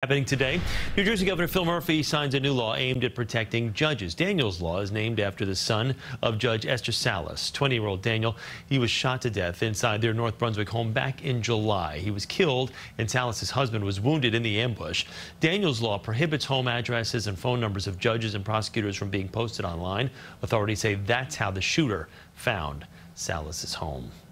Happening today, New Jersey Governor Phil Murphy signs a new law aimed at protecting judges. Daniel's law is named after the son of Judge Esther Salas. 20-year-old Daniel, he was shot to death inside their North Brunswick home back in July. He was killed and Salas's husband was wounded in the ambush. Daniel's law prohibits home addresses and phone numbers of judges and prosecutors from being posted online. Authorities say that's how the shooter found Salas's home.